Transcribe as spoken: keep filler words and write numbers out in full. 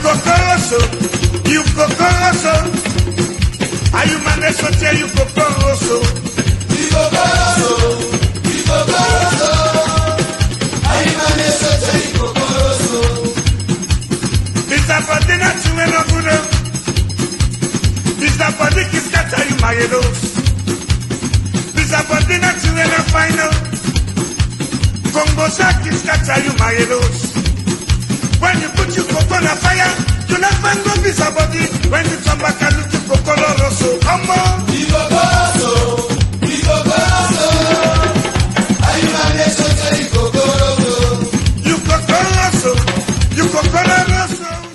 Kokoroso, you Kokoroso. Ayumane sote you Kokoroso. You Kokoroso, you Kokoroso. Ayumane sote you Kokoroso. Mister Padina Chumeno Gudo. Mister Padiki scatter you Mayedos. Mister Padina Chumeno Final. Congo Saki scatter you Mayedos. When you put your coconut fire, you never go miss a body. When you come back and look to Kokoroso, come on. You Kokoroso, you Kokoroso. Ayumane sote you Kokoroso. You Kokoroso, you Kokoroso.